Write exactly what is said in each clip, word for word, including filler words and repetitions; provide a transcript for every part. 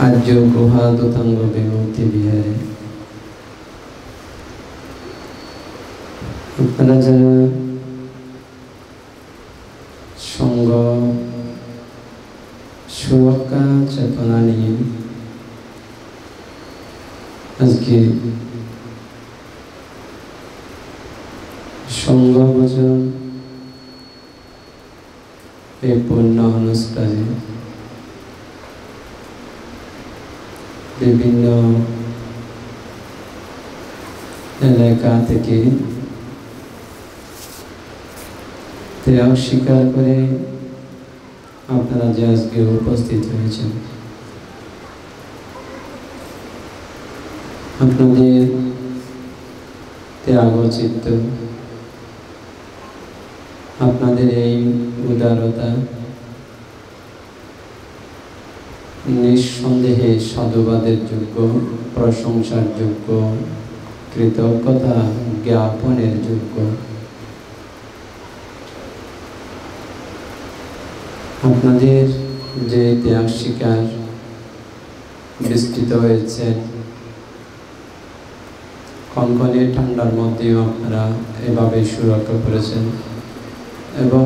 আর্য গুহা দোতাঙ্গ বিমূর্তি বিহারে আপনারা যারা সঙ্গ সুরক্ষা চেতনা নিয়ে আজকে সঙ্গ ভোজন এই পূর্ণ অনুষ্ঠানে বিভিন্ন এলাকা থেকে ত্যাগ স্বীকার করে আপনারা যে আজকে উপস্থিত হয়েছেন, আপনাদের ত্যাগচিত্ত, আপনাদের এই উদারতা নিঃসন্দেহে সাধুবাদের যোগ্য, প্রশংসার যোগ্য, কৃতজ্ঞতা জ্ঞাপনের যোগ্য। আপনাদের যে ত্যাগ স্বীকার বিস্তৃত হয়েছে, কনকনে ঠান্ডার মধ্যেও আপনারা এভাবে সুরক্ষা করেছেন এবং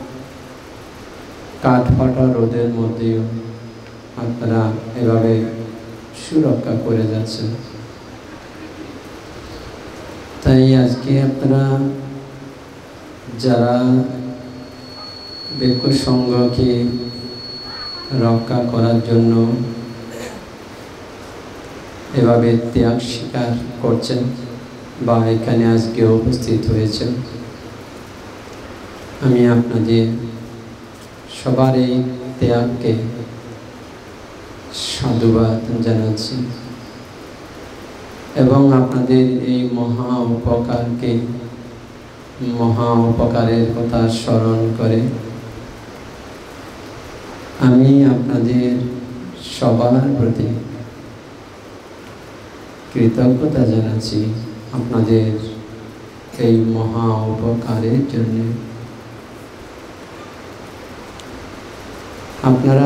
কাঠ ফাটা রোদের মধ্যেও আপনারা এভাবে সুরক্ষা করে যাচ্ছেন। তাই আজকে আপনারা যারা ভিক্ষু সংঘকে রক্ষা করার জন্য এভাবে ত্যাগ স্বীকার করছেন বা এখানে আজকে উপস্থিত হয়েছেন, আমি আপনাদের সবার এই ত্যাগকে সাধুবাদ জানাচ্ছি এবং আপনাদের এই মহা উপকারকে মহা উপকারের কথা স্মরণ করে আমি আপনাদের সবার প্রতি কৃতজ্ঞতা জানাচ্ছি আপনাদের এই মহা উপকারের জন্য। আপনারা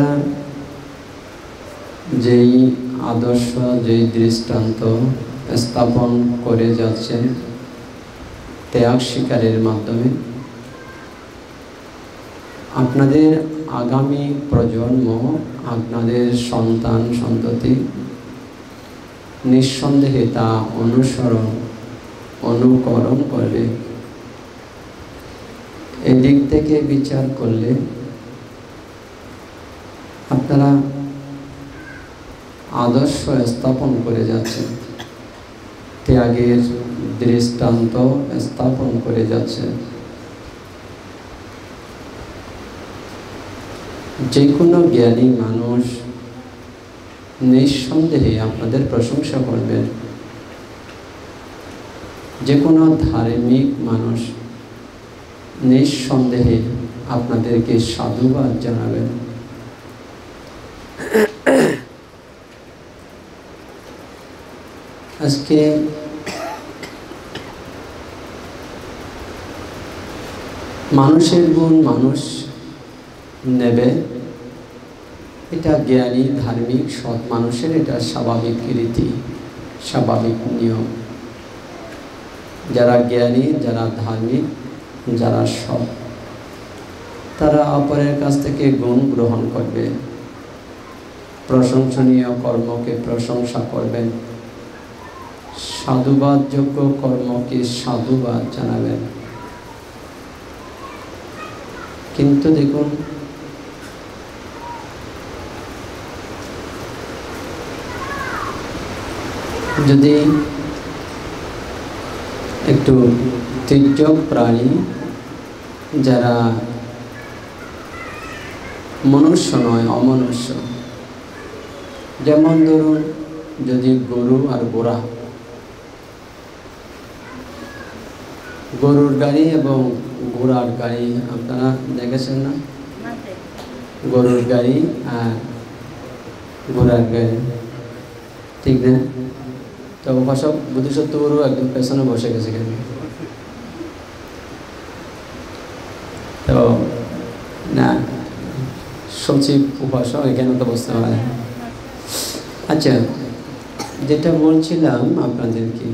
যেই আদর্শ, যেই দৃষ্টান্ত স্থাপন করে যাচ্ছেন ত্যাগ স্বীকারের মাধ্যমে, আপনাদের আগামী প্রজন্ম, আপনাদের সন্তান সন্ততি নিঃসন্দেহে তা অনুসরণ অনুকরণ করবে। এদিক থেকে বিচার করলে আপনারা আদর্শ স্থাপন করে যাচ্ছেন, ত্যাগের দৃষ্টান্ত স্থাপন করে যাচ্ছেন। যে কোনো জ্ঞানী মানুষ নিঃসন্দেহে আপনাদের প্রশংসা করবেন, যে কোনো ধার্মিক মানুষ নিঃসন্দেহে আপনাদেরকে সাধুবাদ জানাবেন। আজকে মানুষের গুণ মানুষ নেবে, এটা জ্ঞানী ধার্মিক সৎ মানুষের এটা স্বাভাবিক রীতি, স্বাভাবিক নিয়ম। যারা জ্ঞানী, যারা ধার্মিক, যারা সৎ, তারা অপরের কাছ থেকে গুণ গ্রহণ করবে, প্রশংসনীয় কর্মকে প্রশংসা করবেন, সাধুবাদযোগ্য কর্মকে সাধুবাদ জানাবেন। কিন্তু দেখুন, যদি একটু তির্যক প্রাণী, যারা মনুষ্য নয় অমনুষ্য, যেমন ধরুন যদি গরু আর ঘোড়া, গরুর গাড়ি এবং ঘোড়ার গাড়ি আপনারা দেখেছেন না? গরুর গাড়ি আর ঘোড়ার গাড়ি, ঠিক না? তো উপাসক বুদ্ধিসত্ত্ব গুরু একদম পেছনে বসে গেছে কেন? তো না, সচিব উপাসক এখানে তো বসতে পারে। আচ্ছা, যেটা বলছিলাম আপনাদেরকে,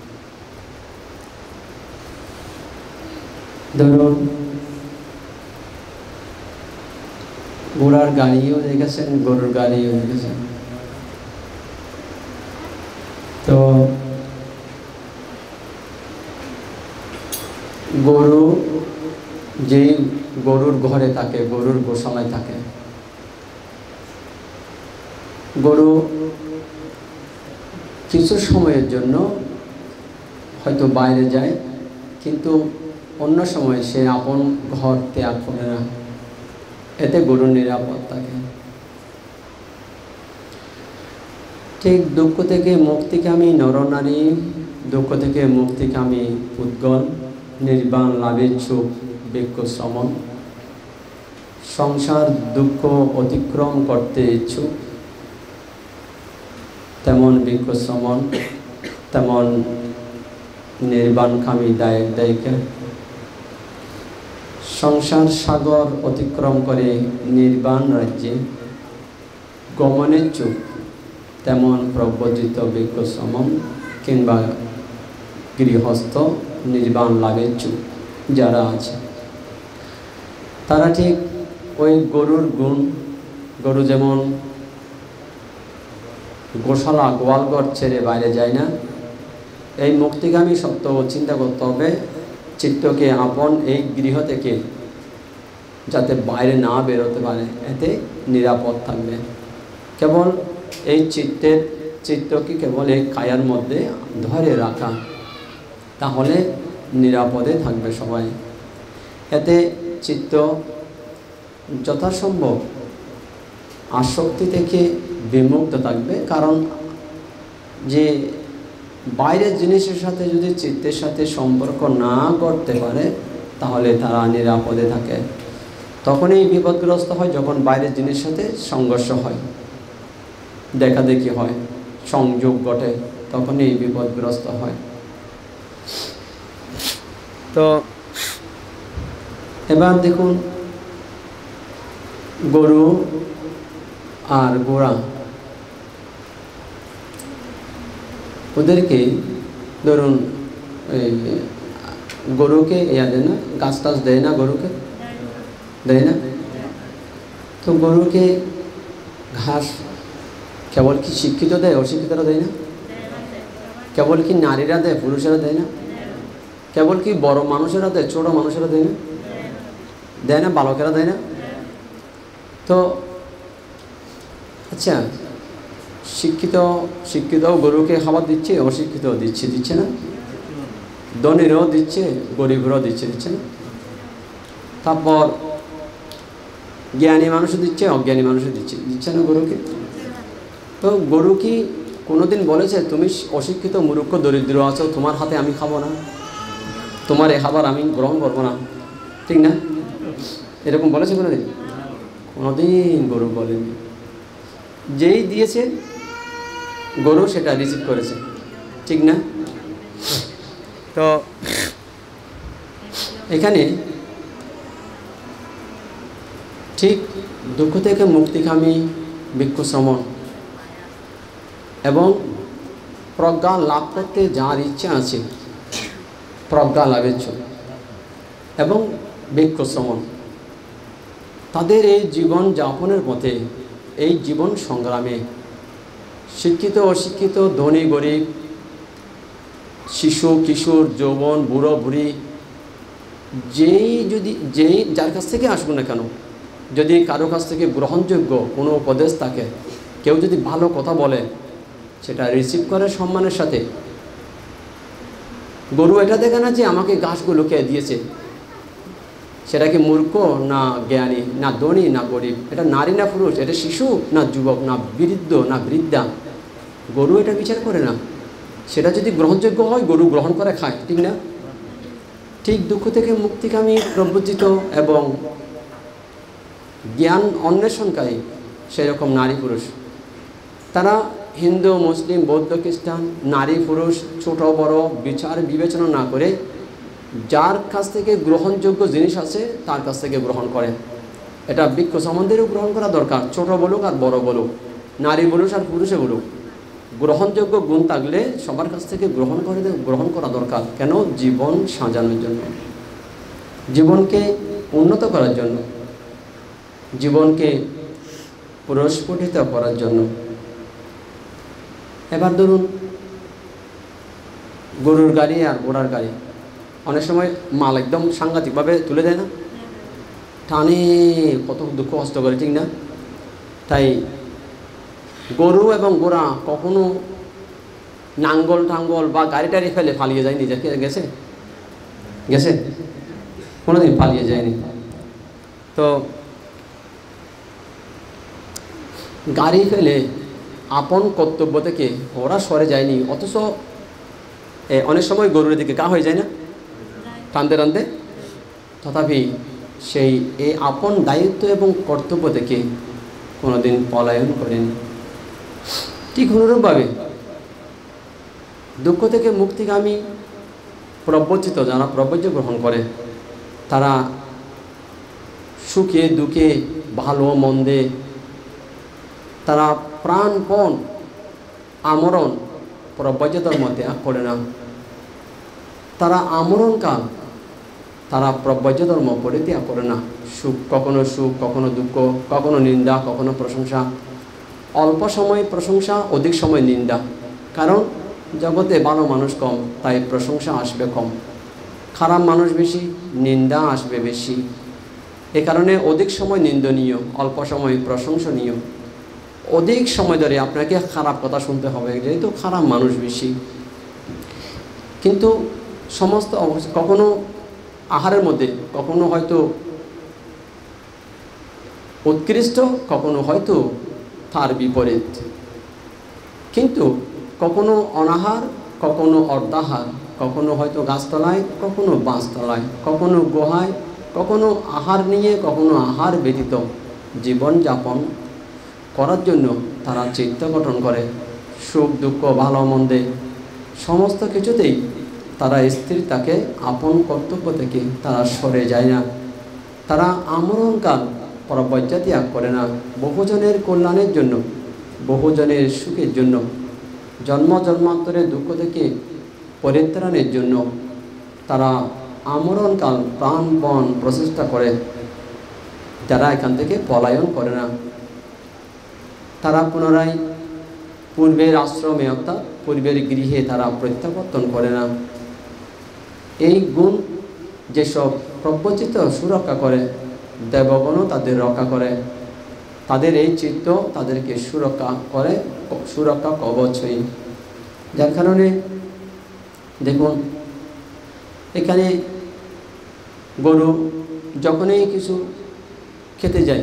ধরুন ঘোড়ার গাড়িও দেখেছেন, গরুর গাড়িও দেখেছেন। তো গরু যে গরুর ঘরে থাকে, গরুর গোশালায় থাকে, গরু কিছু সময়ের জন্য হয়তো বাইরে যায়, কিন্তু অন্য সময় সে আপন ঘর ত্যাগ করে না, এতে গরুর নিরাপদ থাকে। ঠিক দুঃখ থেকে মুক্তিকামী নরনারী, দুঃখ থেকে মুক্তিকামী পুদ্গল, নির্বাণ লাভের ইচ্ছুক ভিক্ষু শ্রমণ, সংসার দুঃখ অতিক্রম করতে ইচ্ছুক, তেমন ভিক্ষু শ্রমণ, তেমন নির্বাণকামী দায়ক দায়িকা, সংসার সাগর অতিক্রম করে নির্বাণ রাজ্যে গমনেচ্ছুক, তেমন প্রব্রজিত ভিক্ষু শ্রমণ কিংবা গৃহস্থ নির্বাণ লাভেচ্ছুক যারা আছে, তারা ঠিক ওই গরুর গুণ, গরু যেমন গোশালা গোয়ালঘর ছেড়ে বাইরে যায় না, এই মুক্তিগামী সত্য চিন্তা করতে হবে চিত্তকে আপন এই গৃহ থেকে যাতে বাইরে না বেরোতে পারে, এতে নিরাপদ থাকবে। কেবল এই চিত্তের চিত্তকে কেবল এই কায়ার মধ্যে ধরে রাখা, তাহলে নিরাপদে থাকবে সবাই। এতে চিত্ত যথাসম্ভব আসক্তি থেকে বিমুক্ত থাকবে। কারণ যে বাইরের জিনিসের সাথে যদি চিত্তের সাথে সম্পর্ক না করতে পারে, তাহলে তারা নিরাপদে থাকে। তখনই বিপদগ্রস্ত হয় যখন বাইরের জিনিসের সাথে সংঘর্ষ হয়, দেখাদেখি হয়, সংযোগ ঘটে, তখনই বিপদগ্রস্ত হয়। তো এবার দেখুন, গরু আর ঘোড়া, ওদেরকে ধরুন গরুকে ইয়া দেয় না, গাছ টাছ দেয় না, গরুকে দেয় না। তো গরুকে ঘাস কেবল কি শিক্ষিত দেয়, অশিক্ষিতরা দেয় না? কেবল কি নারীরা দেয়, পুরুষেরা দেয় না? কেবল কি বড় মানুষেরা দেয়, ছোট মানুষেরা দেয় না? দেয় না, বালকেরা দেয় না? তো আচ্ছা, শিক্ষিত শিক্ষিত গরুকে খাবার দিচ্ছে, অশিক্ষিত দিচ্ছে, দিচ্ছে না? ধনীরাও দিচ্ছে, গরিবরাও দিচ্ছে, দিচ্ছে না? তারপর জ্ঞানী মানুষও দিচ্ছে, অজ্ঞানী মানুষও দিচ্ছে, দিচ্ছে না গরুকে? তো গরু কি কোনোদিন বলেছে তুমি অশিক্ষিত মূর্খ দরিদ্র আছো, তোমার হাতে আমি খাবো না, তোমার এ খাবার আমি গ্রহণ করবো না, ঠিক না? এরকম বলেছে কোনোদিন? কোনোদিন গরু বলেনি। যেই দিয়েছে গরু সেটা রিসিভ করেছে, ঠিক না? তো এখানে ঠিক দুঃখ থেকে মুক্তিকামী ভিক্ষু শ্রমণ এবং প্রজ্ঞা লাভ করতে যার ইচ্ছা আছে, প্রজ্ঞা লাভের জন্য, এবং ভিক্ষু শ্রমণ, তাদের এই জীবন যাপনের পথে, এই জীবন সংগ্রামে শিক্ষিত অশিক্ষিত, ধনী গরিব, শিশু কিশোর, যৌবন, বুড়ো বুড়ি, যেই যদি যেই যার কাছ থেকে আসুক না কেন, যদি কারো কাছ থেকে গ্রহণযোগ্য কোনো উপদেশ থাকে, কেউ যদি ভালো কথা বলে, সেটা রিসিভ করে সম্মানের সাথে। গরু এটা দেখে না যে আমাকে ঘাসগুলো কে দিয়েছে, সেটা কি মূর্খ না জ্ঞানী, না ধনী না গরিব, এটা নারী না পুরুষ, এটা শিশু না যুবক, না বৃদ্ধ না বৃদ্ধা, গরু এটা বিচার করে না। সেটা যদি গ্রহণযোগ্য হয়, গরু গ্রহণ করে খায়, ঠিক না? ঠিক দুঃখ থেকে মুক্তিকামী প্রবুদ্ধি এবং জ্ঞান অন্বেষণকারী সেরকম নারী পুরুষ, তারা হিন্দু মুসলিম বৌদ্ধ খ্রিস্টান, নারী পুরুষ ছোট বড় বিচার বিবেচনা না করে যার কাছ থেকে গ্রহণযোগ্য জিনিস আছে তার কাছ থেকে গ্রহণ করে। এটা ভিক্ষু শ্রমণদেরও গ্রহণ করা দরকার, ছোট বলুক আর বড় বলুক, নারী বলুক আর পুরুষে বলুক, গ্রহণযোগ্য গুণ থাকলে সবার কাছ থেকে গ্রহণ করে গ্রহণ করা দরকার। কেন? জীবন সাজানোর জন্য, জীবনকে উন্নত করার জন্য, জীবনকে প্রস্ফুটিত করার জন্য। এবার ধরুন গরুর গাড়ি আর ঘোড়ার গাড়ি অনেক সময় মাল একদম সাংঘাতিকভাবে তুলে দেয় না, টানে কত দুঃখ কষ্ট করে, ঠিক না? তাই গরু এবং ঘোড়া কখনো নাঙ্গল টাঙ্গল বা গাড়ি টাড়ি ফেলে পালিয়ে যায়নি, দেখে গেছে গেছে কোনোদিন পালিয়ে যায়নি। তো গাড়ি ফেলে আপন কর্তব্য থেকে ওরা সরে যায়নি, অথচ অনেক সময় গরুর দিকে গা হয়ে যায় না টানতে টানতে, তথাপি সেই এই আপন দায়িত্ব এবং কর্তব্য থেকে কোনোদিন পলায়ন করেনি। ঠিক অনুরূপভাবে দুঃখ থেকে মুক্তিগামী প্রব্রজিত যারা প্রব্রজ গ্রহণ করে, তারা সুখে দুঃখে ভালো মন্দে তারা প্রাণপণ আমরণ প্রব্রজ ধর্ম ত্যাগ করে না। তারা আমরণকাল তারা প্রব্রজ ধর্ম পরিত্যাগ করে না। সুখ কখনো সুখ, কখনো দুঃখ, কখনো নিন্দা, কখনো প্রশংসা। অল্প সময় প্রশংসা, অধিক সময় নিন্দা। কারণ জগতে ভালো মানুষ কম, তাই প্রশংসা আসবে কম। খারাপ মানুষ বেশি, নিন্দা আসবে বেশি। এ কারণে অধিক সময় নিন্দনীয়, অল্প সময় প্রশংসনীয়। অধিক সময় ধরে আপনাকে খারাপ কথা শুনতে হবে, যেহেতু খারাপ মানুষ বেশি। কিন্তু সমস্ত কখনো আহারের মধ্যে কখনো হয়তো উৎকৃষ্ট, কখনো হয়তো তার বিপরীত। কিন্তু কখনো অনাহার, কখনো অর্ধাহার, কখনো হয়তো গাছতলায়, কখনো বাঁশতলায়, কখনো গুহায়, কখনো আহার নিয়ে, কখনো আহার ব্যতীত জীবনযাপন করার জন্য তারা চিত্ত গঠন করে। সুখ দুঃখ ভালো মন্দে সমস্ত কিছুতেই তারা স্থিরতাকে আপন কর্তব্য থেকে তারা সরে যায় না। তারা আমরণকাল প্রব্রজ ত্যাগ করে না। বহুজনের কল্যাণের জন্য, বহুজনের সুখের জন্য, জন্ম জন্মান্তরের দুঃখ থেকে পরিত্রাণের জন্য তারা আমরণকাল প্রাণপণ প্রচেষ্টা করে। যারা এখান থেকে পলায়ন করে না, তারা পুনরায় পূর্বের আশ্রমে অর্থাৎ পূর্বের গৃহে তারা প্রত্যাবর্তন করে না। এই গুণ যেসব প্রব্রজিত সুরক্ষা করে, দেবগণও তাদের রক্ষা করে। তাদের এই চিত্ত তাদেরকে সুরক্ষা করে, সুরক্ষা কবচই। যার কারণে দেখুন এখানে গরু যখনই কিছু খেতে যায়,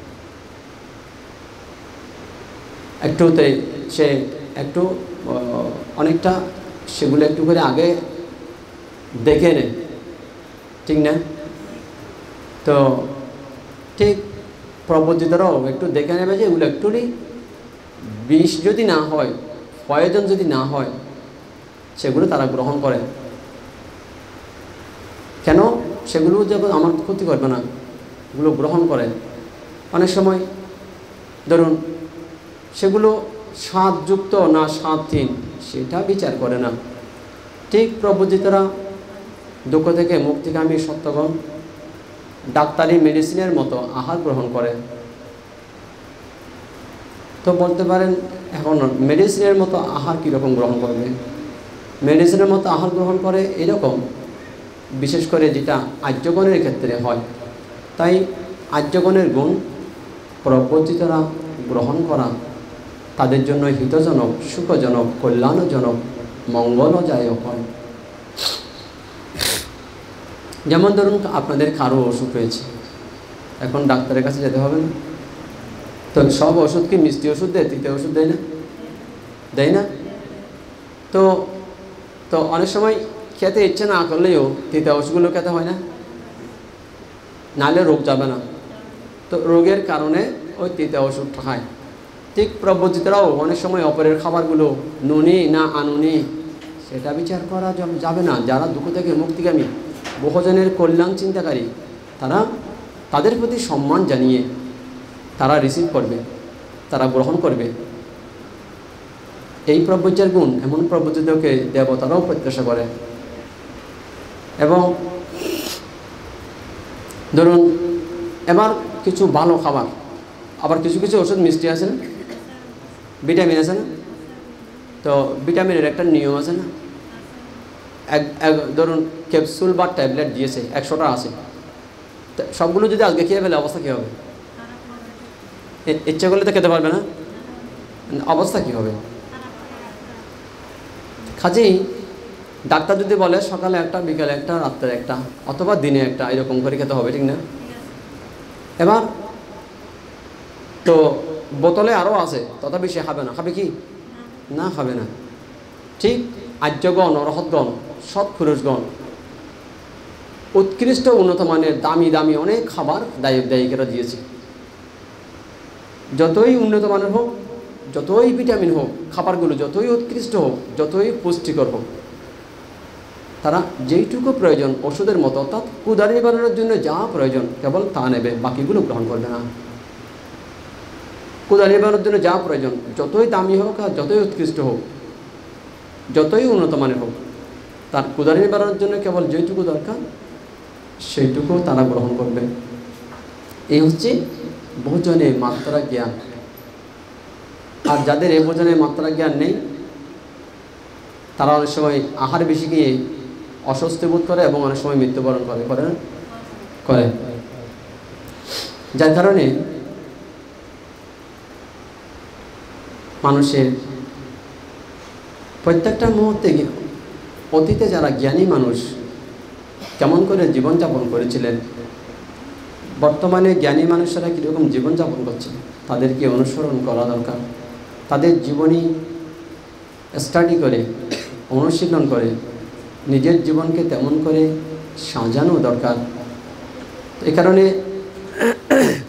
একটুতে সে একটু অনেকটা সেগুলো একটু করে আগে দেখে নেয়, ঠিক না? তো ঠিক প্রব্রজিতরাও একটু দেখে নেবে যে এগুলো একটুই বিষ যদি না হয়, প্রয়োজন যদি না হয়, সেগুলো তারা গ্রহণ করে। কেন? সেগুলো যখন আমার ক্ষতি করবে না, এগুলো গ্রহণ করে। অনেক সময় ধরুন সেগুলো স্বাদযুক্ত না স্বাদহীন সেটা বিচার করে না। ঠিক প্রব্রজিতরা দুঃখ থেকে মুক্তিগামী সত্যগণ ডাক্তারি মেডিসিনের মতো আহার গ্রহণ করে। তো বলতে পারেন এখন মেডিসিনের মতো আহার কীরকম গ্রহণ করবে? মেডিসিনের মতো আহার গ্রহণ করে এরকম, বিশেষ করে যেটা আর্যগণের ক্ষেত্রে হয়। তাই আর্যগণের গুণ প্রব্রজিতরা গ্রহণ করা তাদের জন্য হিতজনক, সুখজনক, কল্যাণজনক, মঙ্গলদায়ক হয়। যেমন ধরুন আপনাদের কারো অসুখ হয়েছে, এখন ডাক্তারের কাছে যেতে হবে না, তো সব ওষুধ কি মিষ্টি ওষুধ দেয়, তিতে ওষুধ দেয় না? দেয় না? তো তো অনেক সময় খেতে ইচ্ছে না করলেও তিতে ওষুধগুলো খেতে হয় না, নাহলে রোগ যাবে না। তো রোগের কারণে ওই তিতে ওষুধটা খায়। ঠিক প্রব্রজিতরাও অনেক সময় অপরের খাবারগুলো নুনি না আনুনি সেটা বিচার করা যাবে না। যারা দুঃখ থেকে মুক্তিগামী, বহুজনের কল্যাণ চিন্তাকারী, তারা তাদের প্রতি সম্মান জানিয়ে তারা রিসিভ করবে। তারা গ্রহণ করবে। এই প্রভুজ্যের গুণ এমন প্রভুজ্যকে দেবতারাও প্রত্যাশা করে। এবং ধরুন এবার কিছু ভালো খাবার, আবার কিছু কিছু ওষুধ মিষ্টি আছে না, ভিটামিন আছে না, তো ভিটামিনের একটা নিয়ম আছে না, এক ধরুন ক্যাপসুল বা ট্যাবলেট দিয়েছে একশোটা আছে, সবগুলো যদি আজকে খেয়ে ফেলে অবস্থা কী হবে? ইচ্ছা করলে তো খেতে পারবে না, অবস্থা কী হবে? কাজেই ডাক্তার যদি বলে সকালে একটা, বিকালে একটা, রাত্রে একটা, অথবা দিনে একটা, এরকম করে খেতে হবে, ঠিক না? এবার তো বোতলে আরও আছে, তথাপি সে খাবে না, খাবে কি না? খাবে না। ঠিক আর্যগণ, অরহতগণ, সৎ পুরুষগণ উৎকৃষ্ট উন্নত মানের দামি দামি অনেক খাবার দায়ক দায়িকারা দিয়েছে। যতই উন্নত মানের হোক, যতই ভিটামিন হোক, খাবারগুলো যতই উৎকৃষ্ট হোক, যতই পুষ্টিকর হোক, তারা যেইটুকু প্রয়োজন ওষুধের মতো, অর্থাৎ ক্ষুধা নিবারণের জন্য যা প্রয়োজন কেবল তা নেবে, বাকিগুলো গ্রহণ করবে না। ক্ষুধা নিবারণের জন্য যা প্রয়োজন, যতই দামি হোক আর যতই উৎকৃষ্ট হোক, যতই উন্নত মানের হোক, তার ক্ষুধা নিবারণের জন্য কেবল যেইটুকু দরকার সেইটুকু তারা গ্রহণ করবে। এই হচ্ছে ভোজনে মাত্রা জ্ঞান। আর যাদের এই ভোজনে মাত্রা জ্ঞান নেই, তারা অনেক সময় আহার বেশি গিয়ে অস্বস্তি বোধ করে এবং অনেক সময় মৃত্যুবরণ করে করে না করে যার কারণে মানুষের প্রত্যেকটা মুহূর্তে, অতীতে যারা জ্ঞানী মানুষ কেমন করে জীবনযাপন করেছিলেন, বর্তমানে জ্ঞানী মানুষেরা কীরকম জীবনযাপন করছে, তাদেরকে অনুসরণ করা দরকার। তাদের জীবনী স্টাডি করে, অনুশীলন করে নিজের জীবনকে তেমন করে সাজানো দরকার। এই কারণে